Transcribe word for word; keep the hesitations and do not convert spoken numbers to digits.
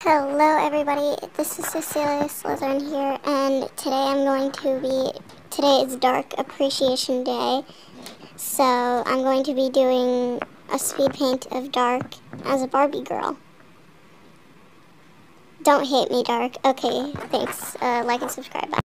Hello everybody, this is Cecilia Slytherin here, and today I'm going to be, today is Dark Appreciation Day, so I'm going to be doing a speed paint of Dark as a Barbie girl. Don't hate me, Dark. Okay, thanks. Uh, like and subscribe. Bye.